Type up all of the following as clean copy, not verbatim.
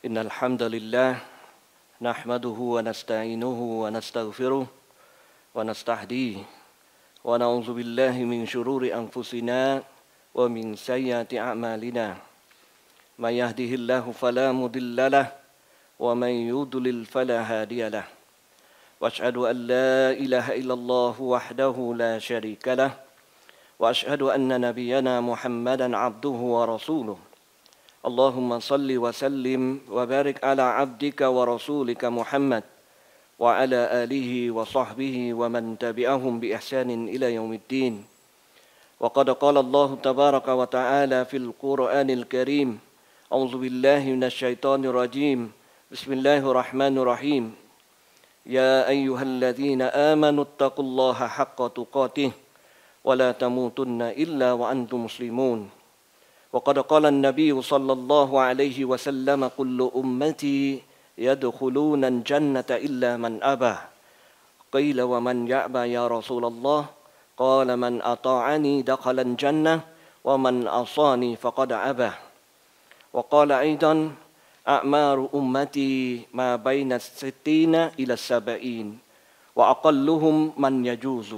إن الحمد لله نحمده ونستعينه ونستغفره ونستهديه ونعوذ بالله من شرور أنفسنا ومن سيئات أعمالنا من يهده الله فلا مضل له ومن يضلل فلا هادي له وأشهد أن لا إله إلا الله وحده لا شريك له وأشهد أن نبينا محمدا عبده ورسوله اللهم صل وسلم وبارك على عبدك ورسولك محمد وعلى آله وصحبه ومن تبعهم بإحسان إلى يوم الدين وقد قال الله تبارك وتعالى في القرآن الكريم أعوذ بالله من الشيطان الرجيم بسم الله الرحمن الرحيم يا أيها الذين آمنوا اتقوا الله حق تقاته ولا تموتن إلا وأنتم مسلمون وقد قال النبي صلى الله عليه وسلم كل أمتي يدخلون الجنة إلا من أبى قيل ومن يأبى يا رسول الله قال من أطاعني دخل الجنة ومن عصاني فقد أبى وقال أيضا أعمار أمتي ما بين الستين إلى السبعين وأقلهم من يجوز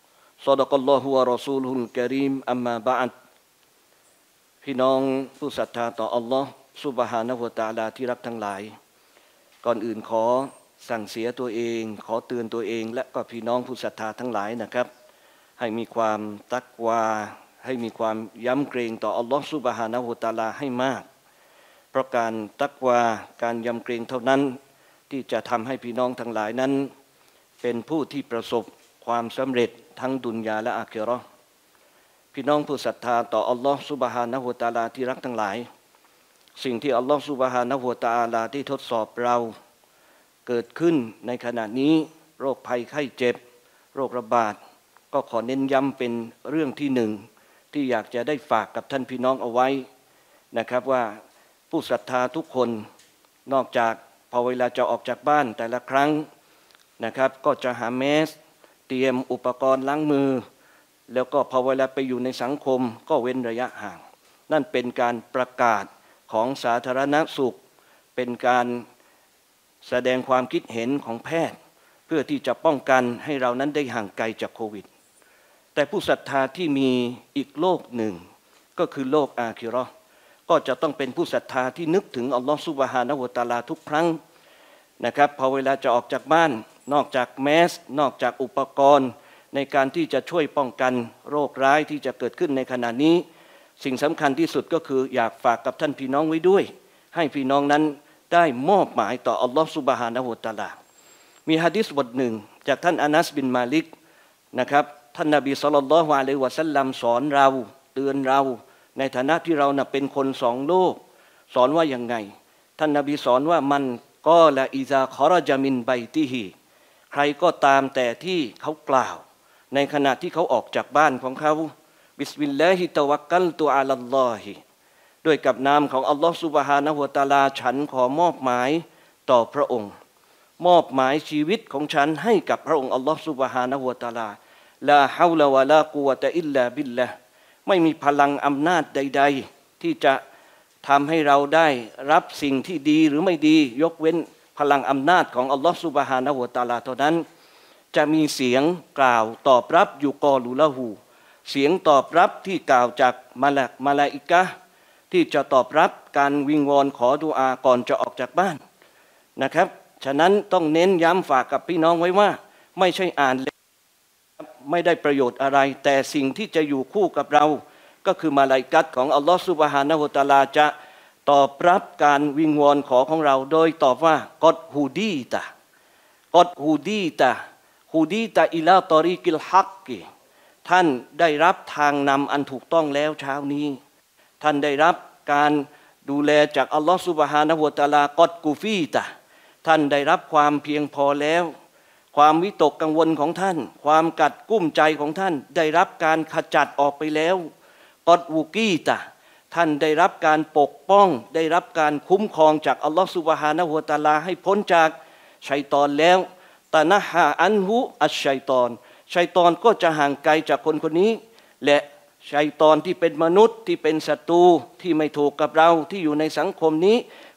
صدق الله ورسوله الكريم أما بعدพี่น้องผู้ศรัทธาต่ออัลลอฮ์ซุบฮานะฮูวะตะอาลาที่รักทั้งหลายก่อนอื่นขอสั่งเสียตัวเองขอเตือนตัวเองและก็พี่น้องผู้ศรัทธาทั้งหลายนะครับให้มีความตักวาให้มีความยำเกรงต่ออัลลอฮ์ซุบฮานะฮูวะตะอาลาให้มากเพราะการตักวาการยำเกรงเท่านั้นที่จะทำให้พี่น้องทั้งหลายนั้นเป็นผู้ที่ประสบความสำเร็จทั้งดุนยาและอาคิเราะห์พี่น้องผู้ศรัทธาต่ออัลลอฮ์ซุบฮานะฮูวะตะอาลาที่รักทั้งหลายสิ่งที่อัลลอฮ์ซุบฮานะฮูวะตะอาลาที่ทดสอบเราเกิดขึ้นในขณะนี้โรคภัยไข้เจ็บโรคระบาดก็ขอเน้นย้ำเป็นเรื่องที่หนึ่งที่อยากจะได้ฝากกับท่านพี่น้องเอาไว้นะครับว่าผู้ศรัทธาทุกคนนอกจากพอเวลาจะออกจากบ้านแต่ละครั้งนะครับก็จะหาแมสเตรียมอุปกรณ์ล้างมือแล้วก็พอเวลาไปอยู่ในสังคมก็เว้นระยะห่างนั่นเป็นการประกาศของสาธารณสุขเป็นการแสดงความคิดเห็นของแพทย์เพื่อที่จะป้องกันให้เรานั้นได้ห่างไกลจากโควิดแต่ผู้ศรัทธาที่มีอีกโลกหนึ่งก็คือโลกอาคิเราะห์ก็จะต้องเป็นผู้ศรัทธาที่นึกถึงอัลลอฮฺซุบฮานะฮูวะตะอาลาทุกครั้งนะครับพอเวลาจะออกจากบ้านนอกจากแมสนอกจากอุปกรณ์ในการที่จะช่วยป้องกันโรคร้ายที่จะเกิดขึ้นในขณะนี้สิ่งสำคัญที่สุดก็คืออยากฝากกับท่านพี่น้องไว้ด้วยให้พี่น้องนั้นได้มอบหมายต่ออัลลอฮฺซุบฮานะฮูวะตะอาลามีหะดีษบทหนึ่งจากท่านอานัสบินมาลิกนะครับท่านนบีศ็อลลัลลอฮุอะลัยฮิวะซัลลัมสอนเราเตือนเราในฐานะที่เราเป็นคนสองโลกสอนว่าอย่างไงท่านนบีสอนว่ามันกอละอิซาคอรจามินไบติฮิใครก็ตามแต่ที่เขากล่าวในขณะที่เขาออกจากบ้านของเขาบิสมิลลาฮิตะวักกัลตุอะลัลลอฮิด้วยกับนามของอัลลอฮฺซุบฮานะฮูวะตะอาลาฉันขอมอบหมายต่อพระองค์มอบหมายชีวิตของฉันให้กับพระองค์อัลลอฮฺซุบฮานะฮูวะตะอาลาลาฮาวละวะลากุวะตะอิลลาบิลลาห์ไม่มีพลังอำนาจใดๆที่จะทำให้เราได้รับสิ่งที่ดีหรือไม่ดียกเว้นพลังอำนาจของอัลลอฮฺซุบฮานะฮูวะตะอาลาเท่านั้นจะมีเสียงกล่าวตอบรับอยู่กอลูละหูเสียงตอบรับที่กล่าวจากมาลาอิกะห์ที่จะตอบรับการวิงวอนขอดุอาก่อนจะออกจากบ้านนะครับฉะนั้นต้องเน้นย้ำฝากกับพี่น้องไว้ว่าไม่ใช่อ่านไม่ได้ประโยชน์อะไรแต่สิ่งที่จะอยู่คู่กับเราก็คือมาลาอิกะห์ของอัลลอฮฺซุบฮานะฮูวะตะอาลาจะตอบรับการวิงวอนขอของเราโดยตอบว่ากอดฮูดีตะกอดฮูดีตะฮูดีตะอิลาตอริกิลฮักกิท่านได้รับทางนำอันถูกต้องแล้วเช้านี้ท่านได้รับการดูแลจากอัลลอฮฺซุบฮานะฮูวะตะอาลากอดกูฟีตะท่านได้รับความเพียงพอแล้วความวิตกกังวลของท่านความกัดกุ้มใจของท่านได้รับการขจัดออกไปแล้วกอดวูกีตะท่านได้รับการปกป้องได้รับการคุ้มครองจากอัลลอฮฺซุบฮานะฮูวะตะอาลาให้พ้นจากชัยฏอนแล้วตะนะฮะอันฮุอัชชัยฏอนชัยฏอนก็จะห่างไกลจากคนคนนี้และชัยฏอนที่เป็นมนุษย์ที่เป็นศัตรูที่ไม่ถูกกับเราที่อยู่ในสังคมนี้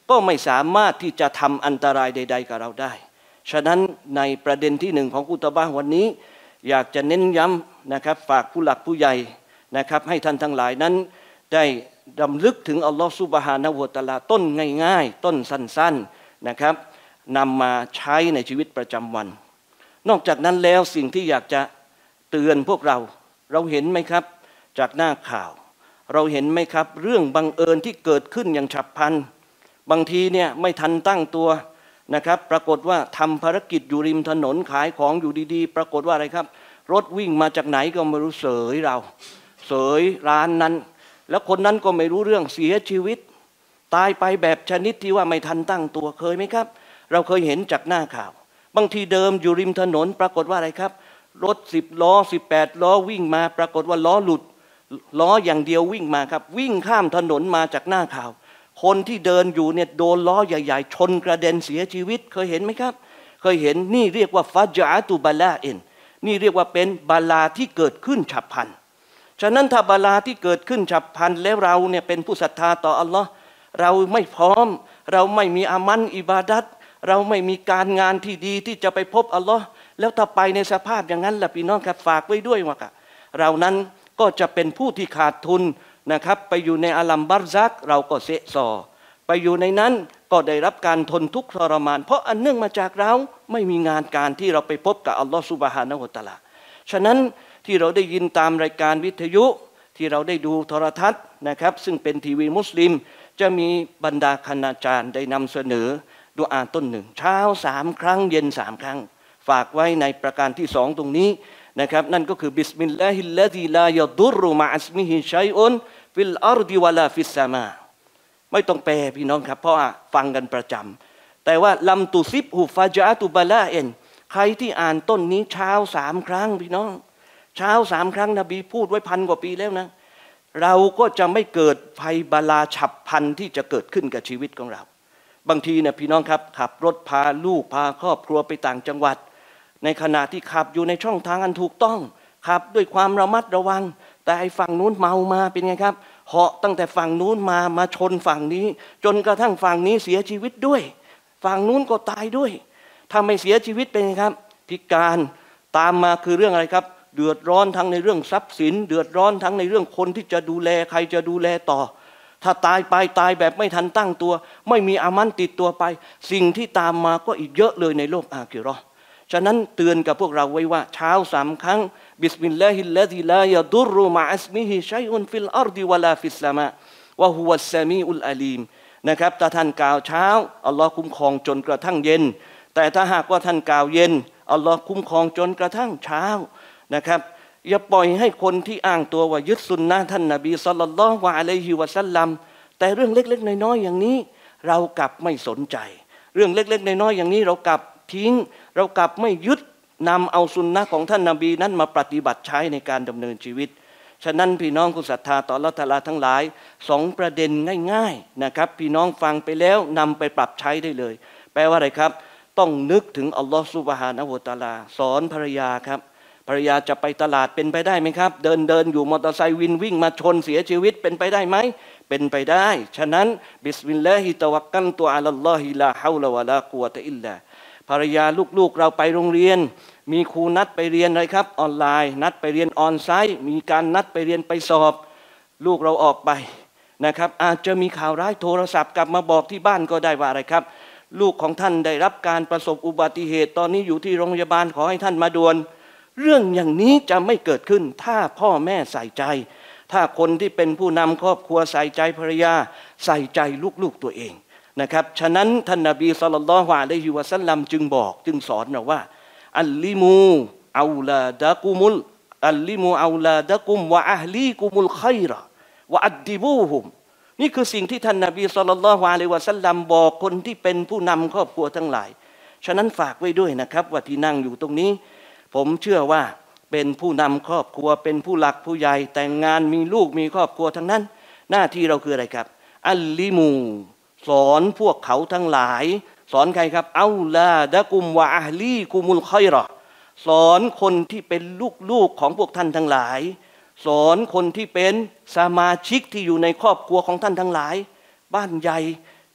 ก็ไม่สามารถที่จะทำอันตรายใดๆกับเราได้ฉะนั้นในประเด็นที่หนึ่งของกุตบะห์วันนี้อยากจะเน้นย้ำนะครับฝากผู้หลักผู้ใหญ่นะครับให้ท่านทั้งหลายนั้นได้รำลึกถึงอัลลอฮฺซุบฮานะฮูวะตะอาลาต้นง่ายๆต้นสั้นๆนะครับนำมาใช้ในชีวิตประจำวันนอกจากนั้นแล้วสิ่งที่อยากจะเตือนพวกเราเห็นไหมครับจากหน้าข่าวเราเห็นไหมครับเรื่องบังเอิญที่เกิดขึ้นอย่างฉับพลันบางทีเนี่ยไม่ทันตั้งตัวนะครับปรากฏว่าทำภารกิจอยู่ริมถนนขายของอยู่ดีๆปรากฏว่าอะไรครับรถวิ่งมาจากไหนก็ไม่รู้เสยร้านนั้นแล้วคนนั้นก็ไม่รู้เรื่องเสียชีวิตตายไปแบบชนิดที่ว่าไม่ทันตั้งตัวเคยไหมครับเราเคยเห็นจากหน้าข่าวบางทีเดิมอยู่ริมถนนปรากฏว่าอะไรครับรถ10 ล้อ18 ล้อวิ่งมาปรากฏว่าล้อหลุดล้ออย่างเดียววิ่งมาครับวิ่งข้ามถนนมาจากหน้าข่าวคนที่เดินอยู่เนี่ยโดนล้อใหญ่ๆชนกระเด็นเสียชีวิตเคยเห็นไหมครับเคยเห็นนี่เรียกว่าฟาจาตุบาลาเอ็นนี่เรียกว่าเป็นบาลาที่เกิดขึ้นฉับพลันฉะนั้นถ้าบาลาที่เกิดขึ้นฉับพลันแล้วเราเนี่ยเป็นผู้ศรัทธาต่ออัลลอฮ์เราไม่พร้อมเราไม่มีอามันอิบาดัตเราไม่มีการงานที่ดีที่จะไปพบอัลลอฮ์แล้วถ้าไปในสภาพอย่างนั้นล่ะพี่น้องครับฝากไว้ด้วยว่าเรานั้นก็จะเป็นผู้ที่ขาดทุนนะครับไปอยู่ในอาลัมบัรซักเราก็เสะซอไปอยู่ในนั้นก็ได้รับการทนทุกข์ทรมานเพราะอันเนื่องมาจากเราไม่มีงานการที่เราไปพบกับอัลลอฮฺซุบฮานะฮูวะตะอาลาฉะนั้นที่เราได้ยินตามรายการวิทยุที่เราได้ดูโทรทัศน์นะครับซึ่งเป็นทีวีมุสลิมจะมีบรรดาคณาจารย์ได้นำเสนอดุอาต้นหนึ่งเช้า3 ครั้งเย็น3 ครั้งฝากไว้ในประการที่2ตรงนี้นะครับนั่นก็คือบิสมิลลาฮิลลาซีลายะดุรรุมะอัสมิฮิชัยอุนฟิลอาร์ดิวะลาฟิสซามาไม่ต้องแปลพี่น้องครับเพราะว่าฟังกันประจำแต่ว่าลัมตุซิบฮุฟาจาตุบาลาเอ็นใครที่อ่านต้นนี้เช้า3 ครั้งพี่น้องเช้า3 ครั้งนบีพูดไว้1,000 กว่าปีแล้วนะเราก็จะไม่เกิดภัยบาลาฉับพลันที่จะเกิดขึ้นกับชีวิตของเราบางทีเนี่ยพี่น้องครับขับรถพาลูกพาครอบครัวไปต่างจังหวัดในขณะที่ขับอยู่ในช่องทางอันถูกต้องขับด้วยความระมัดระวังแต่ไอ้ฝั่งนู้นเมามาเป็นไงครับเหาะตั้งแต่ฝั่งนู้นมาชนฝั่งนี้จนกระทั่งฝั่งนี้เสียชีวิตด้วยฝั่งนู้นก็ตายด้วยถ้าไม่เสียชีวิตเป็นไงครับพิการตามมาคือเรื่องอะไรครับเดือดร้อนทั้งในเรื่องทรัพย์สินเดือดร้อนทั้งในเรื่องคนที่จะดูแลใครจะดูแลต่อถ้าตายไปตายแบบไม่ทันตั้งตัวไม่มีอามันติดตัวไปสิ่งที่ตามมาก็อีกเยอะเลยในโลกอาคิเราะห์ฉะนั้นเตือนกับพวกเราไว้ว่าเช้า3 ครั้งบิสมิลลาฮิลลาซิลายะดุรรุมะอัสมิฮิชัยอุนฟิลอาร์ดิวะลาฟิสซามาวะฮุวัสซามีอุลอาลีมนะครับถ้าท่านกล่าวเช้าอัลลอฮ์คุ้มครองจนกระทั่งเย็นแต่ถ้าหากว่าท่านกล่าวเย็นอัลลอฮ์คุ้มครองจนกระทั่งเช้านะครับอย่าปล่อยให้คนที่อ้างตัวว่ายึดสุนนะท่านนบีศ็อลลัลลอฮุอะลัยฮิวะซัลลัมแต่เรื่องเล็กๆน้อยๆอย่างนี้เรากลับไม่สนใจเรื่องเล็กๆน้อยๆอย่างนี้เรากลับทิ้งเรากลับไม่ยึดนำเอาสุนนะของท่านนบีนั้นมาปฏิบัติใช้ในการดำเนินชีวิตฉะนั้นพี่น้องผู้ศรัทธาต่ออัลเลาะห์ตะอาลาทั้งหลาย2 ประเด็นง่ายๆนะครับพี่น้องฟังไปแล้วนำไปปรับใช้ได้เลยแปลว่าอะไรครับต้องนึกถึงอัลลอฮฺซุบฮานะฮูวะตะอาลาสอนภรรยาครับภรรยาจะไปตลาดเป็นไปได้ไหมครับเดินอยู่มอเตอร์ไซค์วิ่งมาชนเสียชีวิตเป็นไปได้ไหมเป็นไปได้ฉะนั้นบิสมิลลาฮิตะวักกัลตุอะลัลลอฮิลาฮาวละวะลากุวะตะอิลลาภรรยาลูกๆเราไปโรงเรียนมีครูนัดไปเรียนอะไรครับออนไลน์นัดไปเรียนออนไซต์มีการนัดไปเรียนไปสอบลูกเราออกไปนะครับอาจจะมีข่าวร้ายโทรศัพท์กลับมาบอกที่บ้านก็ได้ว่าอะไรครับลูกของท่านได้รับการประสบอุบัติเหตุตอนนี้อยู่ที่โรงพยาบาลขอให้ท่านมาด่วนเรื่องอย่างนี้จะไม่เกิดขึ้นถ้าพ่อแม่ใส่ใจถ้าคนที่เป็นผู้นำครอบครัวใส่ใจภรรยาใส่ใจลูกๆตัวเองนะครับฉะนั้นท่านนบีศ็อลลัลลอฮุอะลัยฮิวะซัลลัมจึงสอนเราว่าอัลลิมูเอาลาดะกุมุลอัลลิมูเอาลาดะกุมวะอะฮลีกุมุลค็อยเราะวะอัดดิบูฮุมนี่คือสิ่งที่ท่านนบีศ็อลลัลลอฮุอะลัยฮิวะซัลลัมบอกคนที่เป็นผู้นำครอบครัวทั้งหลายฉะนั้นฝากไว้ด้วยนะครับว่าที่นั่งอยู่ตรงนี้ผมเชื่อว่าเป็นผู้นำครอบครัวเป็นผู้หลักผู้ใหญ่แต่งงานมีลูกมีครอบครัวทั้งนั้นหน้าที่เราคืออะไรครับอัลลิมูสอนพวกเขาทั้งหลายสอนใครครับเอาลาดะกุมวะอะฮลีกุมุลค็อยเราะห์สอนคนที่เป็นลูกของพวกท่านทั้งหลายสอนคนที่เป็นสมาชิกที่อยู่ในครอบครัวของท่านทั้งหลายบ้านใหญ่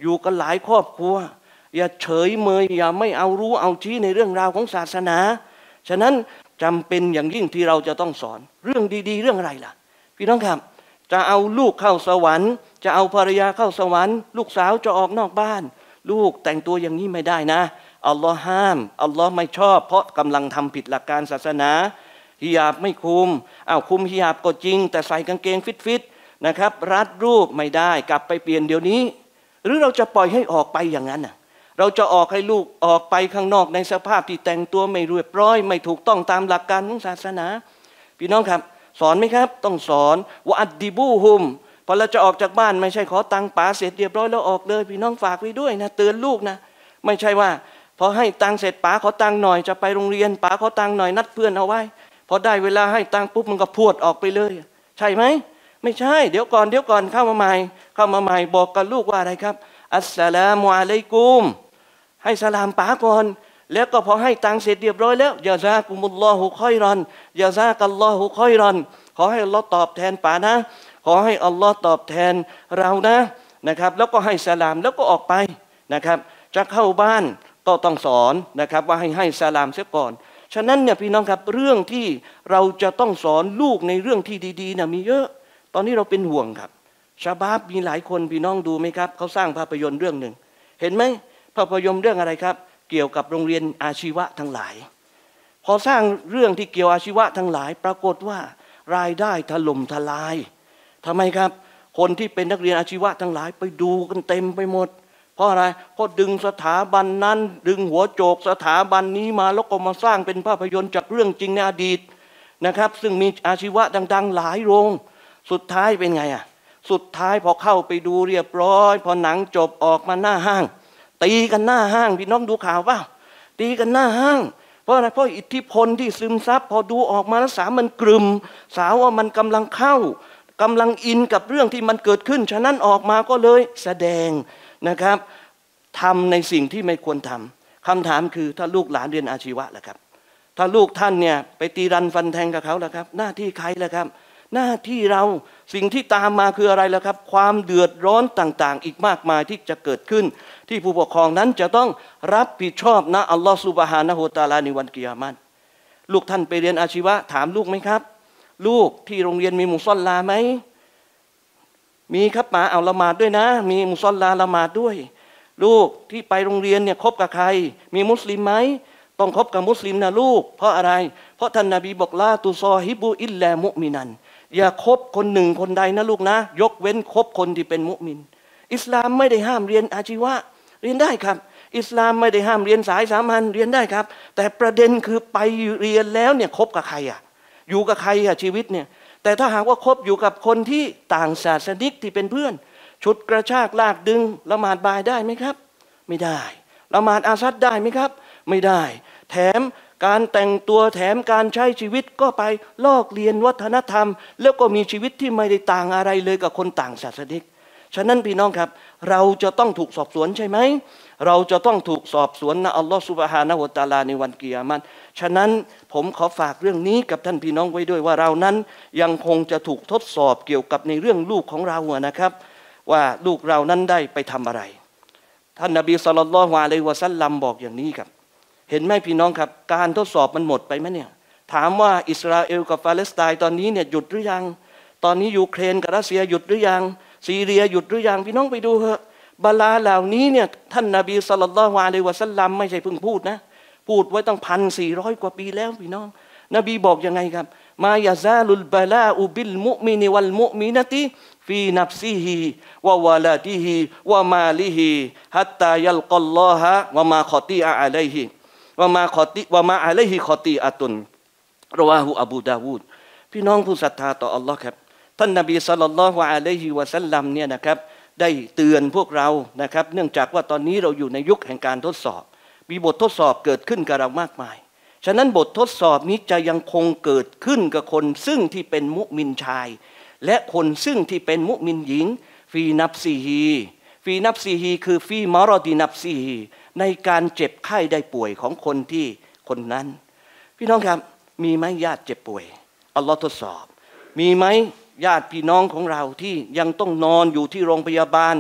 อยู่กันหลายครอบครัวอย่าเฉยเมยอย่าไม่เอารู้เอาชี้ในเรื่องราวของศาสนาฉะนั้นจำเป็นอย่างยิ่งที่เราจะต้องสอนเรื่องดีๆเรื่องอะไรล่ะพี่น้องครับจะเอาลูกเข้าสวรรค์จะเอาภรรยาเข้าสวรรค์ลูกสาวจะออกนอกบ้านลูกแต่งตัวอย่างนี้ไม่ได้นะอัลลอฮ์ห้ามอัลลอฮ์ไม่ชอบเพราะกำลังทำผิดหลักการศาสนาฮิญาบไม่คุมคุมฮิญาบก็จริงแต่ใส่กางเกงฟิตๆนะครับรัดรูปไม่ได้กลับไปเปลี่ยนเดี๋ยวนี้หรือเราจะปล่อยให้ออกไปอย่างนั้นเราจะออกให้ลูกออกไปข้างนอกในสภาพที่แต่งตัวไม่เรียบร้อยไม่ถูกต้องตามหลักการของศาสนาพี่น้องครับสอนไหมครับต้องสอนวะอัดดิบูฮุมพอเราจะออกจากบ้านไม่ใช่ขอตังค์ป๋าเสร็จเรียบร้อยแล้วออกเลยพี่น้องฝากไว้ด้วยนะเตือนลูกนะไม่ใช่ว่าพอให้ตังค์เสร็จป๋าขอตังค์หน่อยจะไปโรงเรียนป๋าขอตังค์หน่อยนัดเพื่อนเอาไว้พอได้เวลาให้ตังค์ปุ๊บมันก็พรวดออกไปเลยใช่ไหมไม่ใช่เดี๋ยวก่อนเข้ามาใหม่บอกกับลูกว่าอะไรครับอัสสลามุอะลัยกุมให้สลามป๋าก่อนแล้วก็พอให้ตังค์เสร็จเรียบร้อยแล้วยาซากุมุลลอฮุค็อยรอนยาซากัลลอฮุค็อยรอนขอให้อัลลอฮ์ตอบแทนป๋านะขอให้อัลลอฮ์ตอบแทนเรานะครับแล้วก็ให้สลามแล้วก็ออกไปนะครับจะเข้าบ้านก็ต้องสอนนะครับว่าให้สลามเสียก่อนฉะนั้นเนี่ยพี่น้องครับเรื่องที่เราจะต้องสอนลูกในเรื่องที่ดีๆนะมีเยอะตอนนี้เราเป็นห่วงครับชาบาบมีหลายคนพี่น้องดูไหมครับเขาสร้างภาพยนตร์เรื่องหนึ่งเห็นไหมภาพยนตร์เรื่องอะไรครับเกี่ยวกับโรงเรียนอาชีวะทั้งหลายพอสร้างเรื่องที่เกี่ยวอาชีวะทั้งหลายปรากฏว่ารายได้ถล่มทลายทำไมครับคนที่เป็นนักเรียนอาชีวะทั้งหลายไปดูกันเต็มไปหมดเพราะอะไรเพราะดึงสถาบันนั้นดึงหัวโจกสถาบันนี้มาแล้วก็มาสร้างเป็นภาพยนตร์จากเรื่องจริงในอดีตนะครับซึ่งมีอาชีวะดังๆหลายโรงสุดท้ายเป็นไงสุดท้ายพอเข้าไปดูเรียบร้อยพอหนังจบออกมาหน้าห้างตีกันหน้าห้างพี่น้องดูข่าวเปล่าตีกันหน้าห้างเพราะอะไรเพราะอิทธิพลที่ซึมซับพอดูออกมาแล้วมันกลุ่มสาวว่ามันกำลังเข้ากำลังอินกับเรื่องที่มันเกิดขึ้นฉะนั้นออกมาก็เลยแสดงนะครับทำในสิ่งที่ไม่ควรทำคำถามคือถ้าลูกหลานเรียนอาชีวะล่ะครับถ้าลูกท่านเนี่ยไปตีรันฟันแทงกับเขาล่ะครับหน้าที่ใครล่ะครับหน้าที่เราสิ่งที่ตามมาคืออะไรล่ะครับความเดือดร้อนต่างๆอีกมากมายที่จะเกิดขึ้นที่ผู้ปกครองนั้นจะต้องรับผิดชอบนะอัลลอฮฺซุบฮานะฮูวะตะอาลาในวันกิยามะฮ์ลูกท่านไปเรียนอาชีวะถามลูกไหมครับลูกที่โรงเรียนมีมุศอลลาไหมมีครับป๋าเอาละหมาดด้วยนะมีมุศอลลาละหมาดด้วยลูกที่ไปโรงเรียนเนี่ยคบกับใครมีมุสลิมไหมต้องคบกับมุสลิมนะลูกเพราะอะไรเพราะท่านนบีบอกลาตุซอฮิบุอิลลามุมินันอย่าคบคนหนึ่งคนใดนะลูกนะยกเว้นคบคนที่เป็นมุมินอิสลามไม่ได้ห้ามเรียนอาชีวะเรียนได้ครับอิสลามไม่ได้ห้ามเรียนสายสามัญเรียนได้ครับแต่ประเด็นคือไปเรียนแล้วเนี่ยคบกับใครอยู่กับใครชีวิตเนี่ยแต่ถ้าหากว่าคบอยู่กับคนที่ต่างศาสนิกที่เป็นเพื่อนชุดกระชากลากดึงละหมาดบ่ายได้ไหมครับไม่ได้ละหมาดอาซัดได้ไหมครับไม่ได้แถมการแต่งตัวแถมการใช้ชีวิตก็ไปลอกเรียนวัฒนธรรมแล้วก็มีชีวิตที่ไม่ได้ต่างอะไรเลยกับคนต่างศาสนิกฉะนั้นพี่น้องครับเราจะต้องถูกสอบสวนใช่ไหมเราจะต้องถูกสอบสวนนะอัลลอฮฺซุบฮานะฮูวะตะอาลาในวันกิยามะฮ์ฉะนั้นผมขอฝากเรื่องนี้กับท่านพี่น้องไว้ด้วยว่าเรานั้นยังคงจะถูกทดสอบเกี่ยวกับในเรื่องลูกของเรานะครับว่าลูกเรานั้นได้ไปทำอะไรท่านนบีศ็อลลัลลอฮุอะลัยฮิวะซัลลัมบอกอย่างนี้ครับเห็นไหมพี่น้องครับการทดสอบมันหมดไปไหมเนี่ยถามว่าอิสราเอลกับปาเลสไตน์ตอนนี้เนี่ยหยุดหรือยังตอนนี้ยูเครนกับรัสเซียหยุดหรือยังซีเรียหยุดหรือยังพี่น้องไปดูเถอะบาลาเหล่านี้เนี่ยท่านนบีศ็อลลัลลอฮุอะลัยฮิวะซัลลัมไม่ใช่เพิ่งพูดนะพูดไว้ตั้ง1,400 กว่าปีแล้วพี่น้องนบีบอกยังไงครับมายาซาลุลบาลาอุบิลมุมินวัลมุมินะติฟีนัฟซิฮิวะวะลาดิฮิวะมาลิฮิฮัตตายัลกัลลอฮะวะมาคอติอะลัยฮิวะมาอะลัยฮิคอติอะตุนรอวาฮูอบูดาวูดพี่น้องผู้ศรัทธาต่ออัลลอฮ์ครับท่านนบีศ็อลลัลลอฮุอะลัยฮิวะซัลลัมเนี่ยนะครับได้เตือนพวกเรานะครับเนื่องจากว่าตอนนี้เราอยู่ในยุคแห่งการทดสอบมีบททดสอบเกิดขึ้นกับเรามากมายฉะนั้นบททดสอบนี้จะยังคงเกิดขึ้นกับคนซึ่งที่เป็นมุมินชายและคนซึ่งที่เป็นมุมินหญิงฟีนับซีฮีคือฟีมารอดีนับซีฮีในการเจ็บไข้ได้ป่วยของคนที่คนนั้นพี่น้องครับมีไหมญาติเจ็บป่วยอัลลอฮ์ทดสอบมีไหมญาติพี่น้องของเราที่ยังต้องนอนอยู่ที่โรงพยาบาล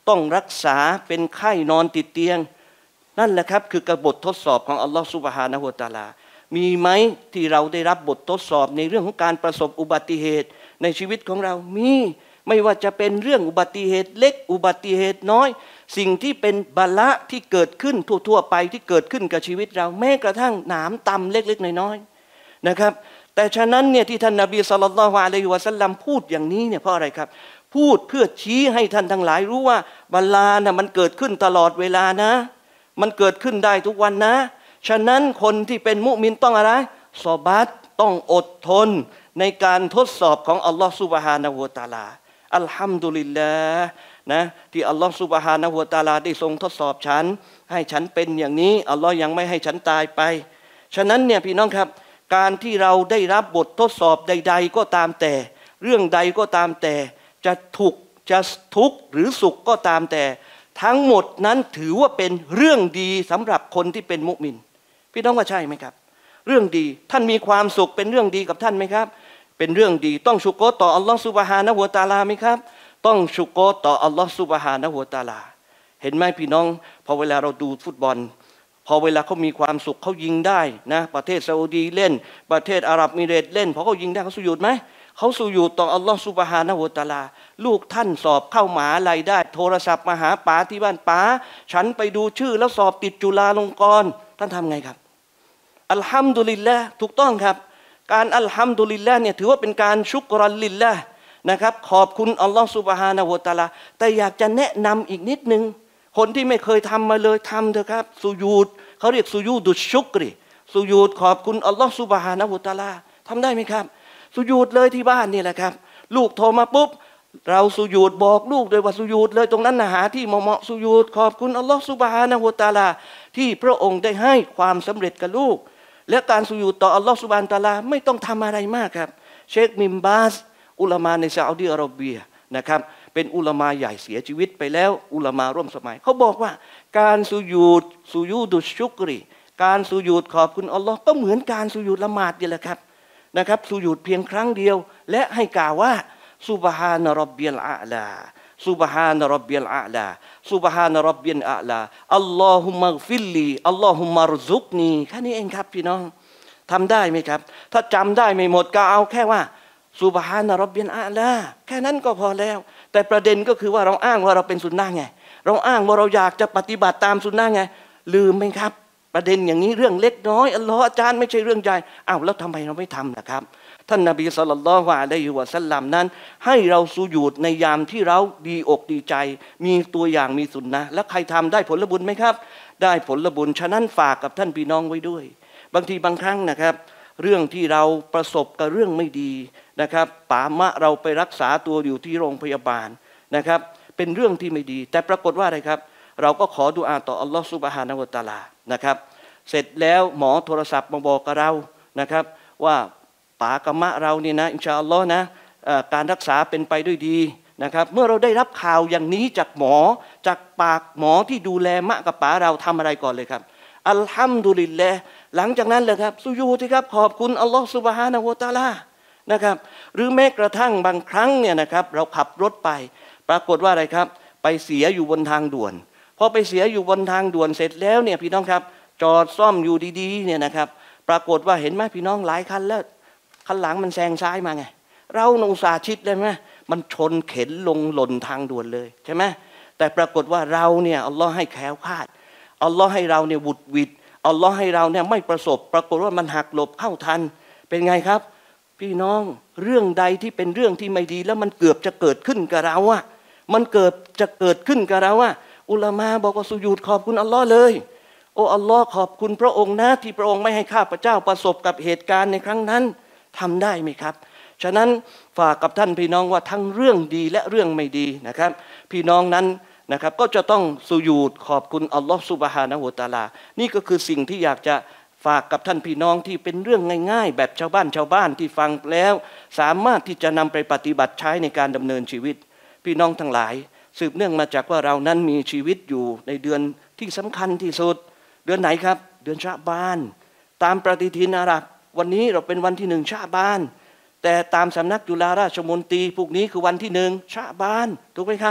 ต้องรักษาเป็นไข้นอนติดเตียงนั่นแหละครับคือกบททดสอบของอัลลอฮฺซุบฮานะฮูวะตะอาลามีไหมที่เราได้รับบททดสอบในเรื่องของการประสบอุบัติเหตุในชีวิตของเรามีไม่ว่าจะเป็นเรื่องอุบัติเหตุเล็กอุบัติเหตุน้อยสิ่งที่เป็นบาละที่เกิดขึ้นทั่วๆไปที่เกิดขึ้นกับชีวิตเราแม้กระทั่งหนามตำเล็กๆน้อยๆนะครับแต่ฉะนั้นเนี่ยที่ท่านนบีศ็อลลัลลอฮุอะลัยฮิวะซัลลัมพูดอย่างนี้เนี่ยเพราะอะไรครับพูดเพื่อชี้ให้ท่านทั้งหลายรู้ว่าบาลานะมันเกิดขึ้นตลอดเวลานะมันเกิดขึ้นได้ทุกวันนะฉะนั้นคนที่เป็นมุมินต้องอะไรซอบัตต้องอดทนในการทดสอบของอัลลอฮฺซุบฮานะฮูวะตะอาลาอัลฮัมดุลิลลาห์นะที่อัลลอฮฺซุบฮานะฮูวะตะอาลาได้ทรงทดสอบฉันให้ฉันเป็นอย่างนี้อัลลอฮ์ยังไม่ให้ฉันตายไปฉะนั้นเนี่ยพี่น้องครับการที่เราได้รับบททดสอบใดๆก็ตามแต่เรื่องใดก็ตามแต่จะทุกข์หรือสุขก็ตามแต่ทั้งหมดนั้นถือว่าเป็นเรื่องดีสำหรับคนที่เป็นมุมินพี่น้องว่าใช่ไหมครับเรื่องดีท่านมีความสุขเป็นเรื่องดีกับท่านไหมครับเป็นเรื่องดีต้องชุกรต่ออัลลอฮฺซุบฮานะฮูวะตะอาลาไหมครับต้องชุกรต่ออัลลอฮฺซุบฮานะฮูวะตะอาลาเห็นไหมพี่น้องพอเวลาเราดูฟุตบอลพอเวลาเขามีความสุขเขายิงได้นะประเทศซาอุดีเล่นประเทศอาหรับเอมิเรตส์เล่นพอเขายิงได้เขาสุญูดไหมเขาสุญูดต่ออัลลอฮฺซุบฮานะฮูวะตะอาลาลูกท่านสอบเข้ามหาวิทยาลัยได้โทรศัพท์มาหาป๋าที่บ้านป๋าฉันไปดูชื่อแล้วสอบติดจุฬาลงกรณ์ท่านทำไงครับอัลฮัมดุลิลละห์ถูกต้องครับการอัลฮัมดุลิลละห์เนี่ยถือว่าเป็นการชุกรัลลิลละห์นะครับขอบคุณอัลลอฮฺซุบฮานะฮูวะตะอาลาแต่อยากจะแนะนำอีกนิดนึงคนที่ไม่เคยทำมาเลยทำเถอะครับสุญูดเขาเรียกสุญูดุชชุกรีสุญูดขอบคุณอัลลอฮฺซุบฮานะฮูวะตะอาลาทำได้ไหมครับสุญูดเลยที่บ้านนี่แหละครับลูกโทรมาปุ๊บเราสุญูดบอกลูกเลยว่าสุญูดเลยตรงนั้นนะหาที่เหมาะสุญูดขอบคุณอัลลอฮฺซุบฮานะฮูวะตะอาลาที่พระองค์ได้ให้ความสำเร็จกับลูกและการสุญูดต่ออัลลอฮฺซุบฮานะฮูวะตะอาลาไม่ต้องทำอะไรมากครับเชคมิมบาสอุลามาในซาอุดิอาระเบียนะครับเป็นอุลามาใหญ่เสียชีวิตไปแล้วอุลามาร่วมสมัยเขาบอกว่าการสุญูดุชุกรีการสุญูดขอบคุณอัลลอฮ์ก็เหมือนการสุญูดละหมาดนี่แหละครับนะครับสุญูดเพียงครั้งเดียวและให้กล่าวว่าซุบฮานะร็อบบิลอาลาซุบฮานะร็อบบิลอาลาซุบฮานะร็อบบิลอาลาอัลลอฮุมะฆฟิรลีอัลลอฮุมะรซุกนีแค่นี้เองครับพี่น้องทำได้ไหมครับถ้าจำได้ไม่หมดก็เอาแค่ว่าซุบฮานะร็อบบิลอาลาแค่นั้นก็พอแล้วแต่ประเด็นก็คือว่าเราอ้างว่าเราเป็นสุนนะไงเราอ้างว่าเราอยากจะปฏิบัติตามสุนนะไงลืมไหมครับประเด็นอย่างนี้เรื่องเล็กน้อยอัลลอฮฺอาจารย์ไม่ใช่เรื่องใหญ่อ้าวแล้วทำไมเราไม่ทำล่ะครับท่านนบีศ็อลลัลลอฮุอะลัยฮิวะซัลลัมนั้นให้เราสุญูดในยามที่เราดีอกดีใจมีตัวอย่างมีสุนนะแล้วใครทำได้ผลบุญไหมครับได้ผลบุญฉะนั้นฝากกับท่านพี่น้องไว้ด้วยบางทีบางครั้งนะครับเรื่องที่เราประสบกับเรื่องไม่ดีนะครับป๋ามะเราไปรักษาตัวอยู่ที่โรงพยาบาลนะครับเป็นเรื่องที่ไม่ดีแต่ปรากฏว่าอะไรครับเราก็ขอดุอาต่ออัลลอฮฺซุบฮานะฮูวะตะอาลานะครับเสร็จแล้วหมอโทรศัพท์มาบอกกับเรานะครับว่าป๋ากะมะเราเนี่ยนะอินชาอัลลอฮ์นะการรักษาเป็นไปด้วยดีนะครับเมื่อเราได้รับข่าวอย่างนี้จากหมอจากปากหมอที่ดูแลมะกับป๋าเราทำอะไรก่อนเลยครับอัลฮัมดุลิลลาห์หลังจากนั้นเลยครับสุญูดครับขอบคุณอัลลอฮฺซุบฮานะฮูวะตะอาลานะครับหรือแม้กระทั่งบางครั้งเนี่ยนะครับเราขับรถไปปรากฏว่าอะไรครับไปเสียอยู่บนทางด่วนพอไปเสียอยู่บนทางด่วนเสร็จแล้วเนี่ยพี่น้องครับจอดซ่อมอยู่ดีๆเนี่ยนะครับปรากฏว่าเห็นไหมพี่น้องหลายคันแล้วคันหลังมันแซงซ้ายมาไงเราอุตส่าห์ชิดเลยไหมมันชนเข็นลงหล่นทางด่วนเลยใช่ไหมแต่ปรากฏว่าเราเนี่ยอัลลอฮ์ให้แคล้วคลาดอัลลอฮ์ให้เราเนี่ยวุดวิดอัลลอฮ์ให้เราเนี่ยไม่ประสบปรากฏว่ามันหักหลบเข้าทันเป็นไงครับพี่น้องเรื่องใดที่เป็นเรื่องที่ไม่ดีแล้วมันเกือบจะเกิดขึ้นกับเราอะมันเกิดจะเกิดขึ้นกับเราอะอุลามะบอกว่าสุญูดขอบคุณอัลลอฮ์เลยโอ้อัลลอฮ์ขอบคุณพระองค์นะที่พระองค์ไม่ให้ข้าพเจ้าประสบกับเหตุการณ์ในครั้งนั้นทำได้ไหมครับฉะนั้นฝากกับท่านพี่น้องว่าทั้งเรื่องดีและเรื่องไม่ดีนะครับพี่น้องนั้นนะครับก็จะต้องสุญูดขอบคุณอัลลอฮ์ซุบฮานะฮูวะตะอาลานี่ก็คือสิ่งที่อยากจะฝากกับท่านพี่น้องที่เป็นเรื่องง่ายๆแบบชาวบ้านที่ฟังแล้วสามารถที่จะนำไปปฏิบัติใช้ในการดำเนินชีวิตพี่น้องทั้งหลายสืบเนื่องมาจากว่าเรานั้นมีชีวิตอยู่ในเดือนที่สำคัญที่สุดเดือนไหนครับเดือนชะบานตามปฏิทินอาหรับวันนี้เราเป็นวันที่1ชะบานแต่ตามสำนักจุฬาราชมนตรีพวกนี้คือวันที่1ชะบานถูกไหมครับ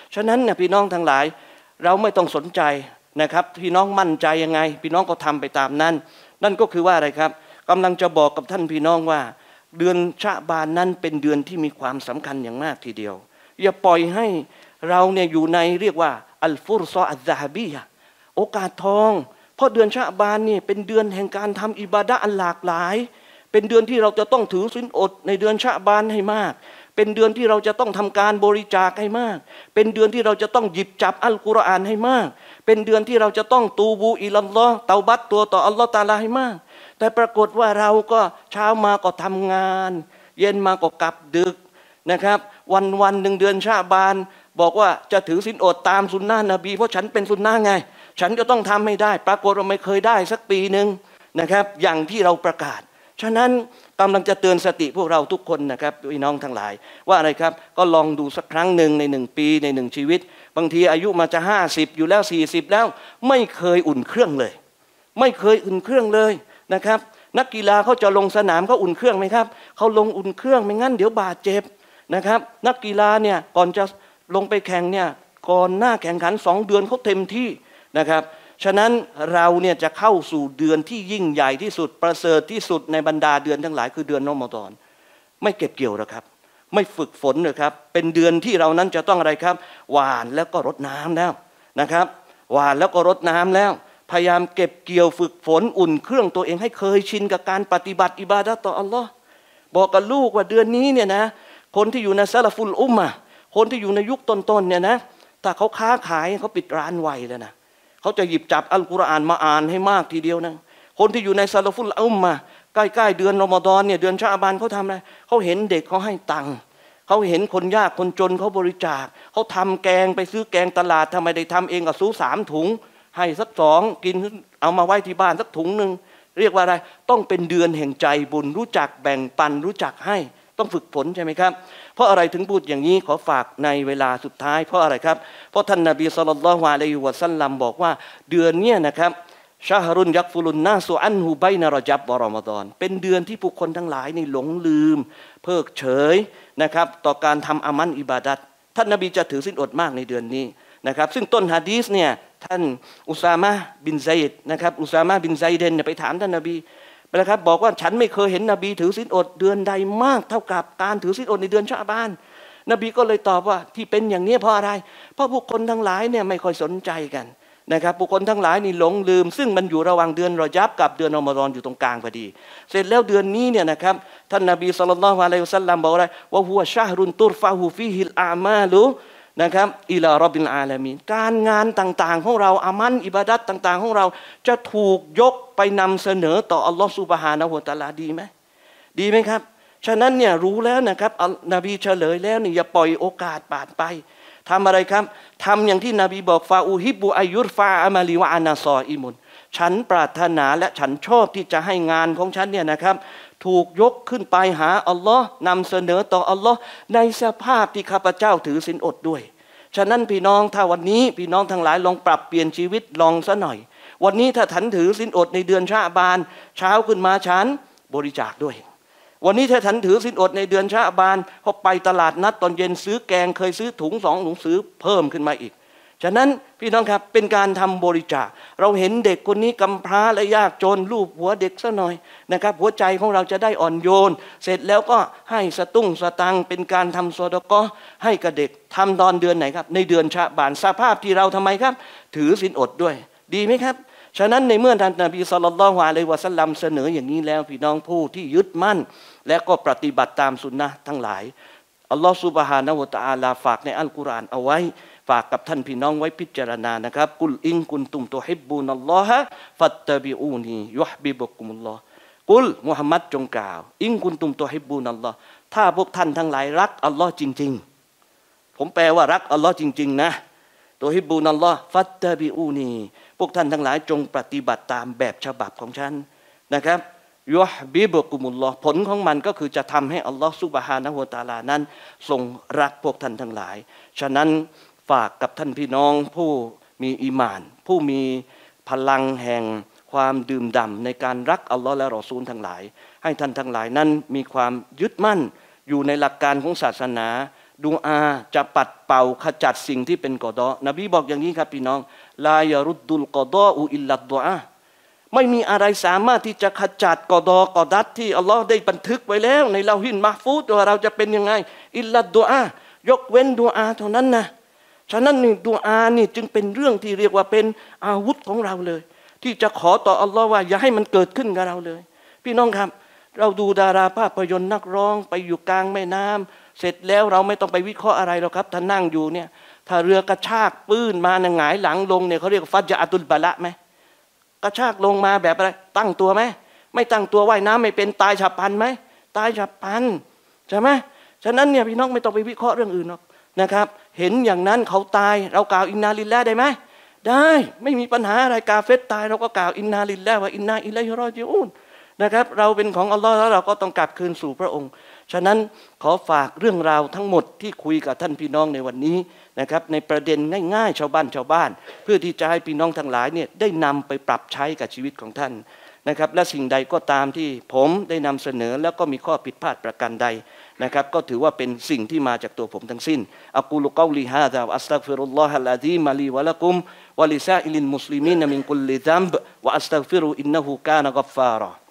ฉะนั้นเนี่ยพี่น้องทั้งหลายเราไม่ต้องสนใจนะครับพี่น้องมั่นใจยังไงพี่น้องก็ทำไปตามนั้นนั่นก็คือว่าอะไรครับกำลังจะบอกกับท่านพี่น้องว่าเดือนชะบานนั้นเป็นเดือนที่มีความสำคัญอย่างมากทีเดียวอย่าปล่อยให้เราเนี่ยอยู่ในเรียกว่าอัลฟุรซออัลซะฮบียะโอกาสทองเพราะเดือนชะบานนี่เป็นเดือนแห่งการทำอิบาดะห์อันหลากหลายเป็นเดือนที่เราจะต้องถือศีลอดในเดือนชะบานให้มากเป็นเดือนที่เราจะต้องทำการบริจาคให้มากเป็นเดือนที่เราจะต้องหยิบจับอัลกุรอานให้มากเป็นเดือนที่เราจะต้องตูบูอิลัลลอฮ์เตาบัตตัวต่ออัลลอฮ์ตะอาลาให้มากแต่ปรากฏว่าเราก็เช้ามาก็ทำงานเย็นมาก็กลับดึกนะครับวันหนึ่งเดือนชะบานบอกว่าจะถือศีลอดตามสุนนะนบีเพราะฉันเป็นสุนนะไงฉันจะต้องทำให้ได้ปรากฏว่าไม่เคยได้สักปีหนึ่งนะครับอย่างที่เราประกาศฉะนั้นกำลังจะเตือนสติพวกเราทุกคนนะครับพี่น้องทั้งหลายว่าอะไรครับก็ลองดูสักครั้งหนึ่งใน1 ปีใน1 ชีวิตบางทีอายุมาจะ50อยู่แล้ว40แล้วไม่เคยอุ่นเครื่องเลยไม่เคยอุ่นเครื่องเลยนะครับนักกีฬาเขาจะลงสนามเขาอุ่นเครื่องไหมครับเขาลงอุ่นเครื่องไม่งั้นเดี๋ยวบาดเจ็บนะครับนักกีฬาเนี่ยก่อนจะลงไปแข่งเนี่ยก่อนหน้าแข่งขัน2 เดือนเขาเต็มที่นะครับฉะนั้นเราเนี่ยจะเข้าสู่เดือนที่ยิ่งใหญ่ที่สุดประเสริฐที่สุดในบรรดาเดือนทั้งหลายคือเดือนรอมฎอนไม่เก็บเกี่ยวหรอกครับไม่ฝึกฝนเลยครับเป็นเดือนที่เรานั้นจะต้องอะไรครับหว่านแล้วก็รดน้ำแล้วนะครับหว่านแล้วก็รดน้ำแล้วพยายามเก็บเกี่ยวฝึกฝนอุ่นเครื่องตัวเองให้เคยชินกับการปฏิบัติอิบาดะห์ต่ออัลลอฮ์บอกกับลูกว่าเดือนนี้เนี่ยนะคนที่อยู่ในซะลาฟุลอุมมะห์คนที่อยู่ในยุคต้นๆเนี่ยนะถ้าเขาค้าขายเขาปิดร้านไวแล้วนะเขาจะหยิบจับอัลกุรอานมาอ่านให้มากทีเดียวนะคนที่อยู่ในซะลาฟุลอุมมะห์ใกล้ๆเดือนรอมฎอนเนี่ยเดือนชะบานเขาทำอะไรเขาเห็นเด็กเขาให้ตังค์เขาเห็นคนยากคนจนเขาบริจาคเขาทำแกงไปซื้อแกงตลาดทำไมได้ทำเองก็ซื้อ3 ถุงให้สัก2กินเอามาไว้ที่บ้านสักถุงหนึ่งเรียกว่าอะไรต้องเป็นเดือนแห่งใจบุญรู้จักแบ่งปันรู้จักให้ต้องฝึกฝนใช่ไหมครับเพราะอะไรถึงพูดอย่างนี้ขอฝากในเวลาสุดท้ายเพราะอะไรครับเพราะท่านนบีศ็อลลัลลอฮุอะลัยฮิวะซัลลัมบอกว่าเดือนนี้นะครับชะฮรุนยักฟุลุนนาสุอันฮุบัยนะรอญับวะรอมฎอนเป็นเดือนที่ผู้คนทั้งหลายนี่หลงลืมเพิกเฉยนะครับต่อการทำอามันอิบาดัตท่านนบีจะถือศีลอดมากในเดือนนี้นะครับซึ่งต้นหะดีษเนี่ยท่านอุซามะห์บินไซด์นะครับอุซามะห์บินไซเดนเนี่ยไปถามท่านนบีนะครับบอกว่าฉันไม่เคยเห็นนบีถือศีลอดเดือนใดมากเท่ากับการถือศีลอดในเดือนชะบานนบีก็เลยตอบว่าที่เป็นอย่างนี้เพราะอะไรเพราะผู้คนทั้งหลายเนี่ยไม่ค่อยสนใจกันนะครับผู้คนทั้งหลายนี่หลงลืมซึ่งมันอยู่ระหว่างเดือนรอญับกับเดือนรอมฎอนอยู่ตรงกลางพอดีเสร็จแล้วเดือนนี้เนี่ยนะครับท่านนบีศ็อลลัลลอฮุอะลัยฮิวะซัลลัมบอกอะไรว่าฮุวะชะฮรุนตุรฟะฮูฟีฮิลอามาลุนะครับอิลารอบบิลอาลามีนการงานต่างๆของเราอามันอิบาดัตต่างๆของเราจะถูกยกไปนำเสนอต่ออัลลอฮฺซุบฮานะฮูวะตะอาลาดีไหมดีไหมครับฉะนั้นเนี่ยรู้แล้วนะครับนบีเฉลยแล้วนี่อย่าปล่อยโอกาสผ่านไปทำอะไรครับทำอย่างที่นบีบอกฟาอูฮิบุอายุรฟาอามาลีวะอานาซออิมุนฉันปรารถนาและฉันชอบที่จะให้งานของฉันเนี่ยนะครับถูกยกขึ้นไปหาอัลลอฮ์นำเสนอต่ออัลลอฮ์ในสภาพที่ข้าพเจ้าถือศีลอดด้วยฉะนั้นพี่น้องถ้าวันนี้พี่น้องทั้งหลายลองปรับเปลี่ยนชีวิตลองซะหน่อยวันนี้ถ้าฉันถือศีลอดในเดือนชะบานเช้าขึ้นมาฉันบริจาคด้วยวันนี้ถ้าฉันถือศีลอดในเดือนชะบานพอไปตลาดนัดตอนเย็นซื้อแกงเคยซื้อถุง2 ถุงซื้อเพิ่มขึ้นมาอีกฉะนั้นพี่น้องครับเป็นการทำบริจาคเราเห็นเด็กคนนี้กำพร้าและยากจนลูบหัวเด็กซะหน่อยนะครับหัวใจของเราจะได้อ่อนโยนเสร็จแล้วก็ให้สตุ้งสตังเป็นการทำซอดาเกาะห์ให้กับเด็กทำตอนเดือนไหนครับในเดือนชะบานสภาพที่เราทำไมครับถือศีลอดด้วยดีไหมครับฉะนั้นในเมื่อท่านนบีศ็อลลัลลอฮุอะลัยฮิวะซัลลัมเสนออย่างนี้แล้วพี่น้องผู้ที่ยึดมั่นและก็ปฏิบัติตามสุนนะทั้งหลายอัลลอฮฺซุบฮานะฮูวะตะอาลาฝากในอัลกุรอานเอาไว้ฝากกับท่านพี่น้องไว้พิจารณานะครับกุลอินกุนตุมตุฮิบบูนัลลอฮะฟัตตะบิอูนียุฮบิบุกุมุลลอฮ์กุลมุฮัมมัดจงกล่าวอินกุนตุมตุฮิบบูนัลลอฮ์ถ้าพวกท่านทั้งหลายรักอัลลอฮ์จริงๆผมแปลว่ารักอัลลอฮ์จริงๆนะตุฮิบบูนัลลอฮ์ฟัตตะบิอูนีพวกท่านทั้งหลายจงปฏิบัติตามแบบฉบับของฉันนะครับยุฮบิบุกุมุลลอฮ์ผลของมันก็คือจะทำให้อัลลอฮ์ซุบฮานะฮูวะตะอาลานั้นทรงรักพวกท่านทั้งหลายฉะนั้นฝากกับท่านพี่น้องผู้มีอีหม่านผู้มีพลังแห่งความดื่มด่ำในการรักอัลลอฮ์และรอซูลทั้งหลายให้ท่านทั้งหลายนั้นมีความยึดมั่นอยู่ในหลักการของศาสนาดูอาจะปัดเป่าขจัดสิ่งที่เป็นกอฎอนบีบอกอย่างนี้ครับพี่น้องลายารุดดุลกอฎออุอิลลัดดุอาไม่มีอะไรสามารถที่จะขจัดกอฎอกอดัดที่อัลลอฮ์ได้บันทึกไว้แล้วในลอฮิลมะห์ฟูซว่าเราจะเป็นยังไงอิลลัดดุอายกเว้นดุอาเท่านั้นนะฉะนั้นนี่ดุอานี่จึงเป็นเรื่องที่เรียกว่าเป็นอาวุธของเราเลยที่จะขอต่ออัลลอฮ์ว่าอย่าให้มันเกิดขึ้นกับเราเลยพี่น้องครับเราดูดาราภาพยนตร์นักร้องไปอยู่กลางแม่น้ำเสร็จแล้วเราไม่ต้องไปวิเคราะห์อะไรหรอกครับถ้านั่งอยู่เนี่ยถ้าเรือกระชากปื้นมาหงายหลังลงเนี่ยเขาเรียกฟัจญะตุลบะละไหมกระชากลงมาแบบอะไรตั้งตัวไหมไม่ตั้งตัวว่ายน้ำไม่เป็นตายฉับพลันไหมตายฉับพลันใช่ไหมฉะนั้นเนี่ยพี่น้องไม่ต้องไปวิเคราะห์เรื่องอื่นหรอกนะครับเห็นอย่างนั้นเขาตายเรากล่าวอินนาลิลลาห์ได้ไหมได้ไม่มีปัญหาอะไรกาเฟรตายเราก็กล่าวอินนาลิลลาห์ว่าอินนาอิลัยฮิรอญิอูนนะครับเราเป็นของอัลลอฮ์แล้วเราก็ต้องกลับคืนสู่พระองค์ฉะนั้นขอฝากเรื่องราวทั้งหมดที่คุยกับท่านพี่น้องในวันนี้นะครับในประเด็นง่ายๆชาวบ้านเพื่อที่จะให้พี่น้องทั้งหลายเนี่ยได้นำไปปรับใช้กับชีวิตของท่านนะครับและสิ่งใดก็ตามที่ผมได้นำเสนอแล้วก็มีข้อผิดพลาดประการใดนะครับก็ถือว่าเป็นสิ่งที่มาจากตัวผมทั้งสิ้นอักูลุกอลิฮาซาอัสตัฆฟิรุลลอฮะลอะซีมะลีวะละกุมวะลิซาอิลิลมุสลิมีนมินกุลลิซัมบวะอัสตัฆฟิรุอินนะฮูกานะกัฟฟาระ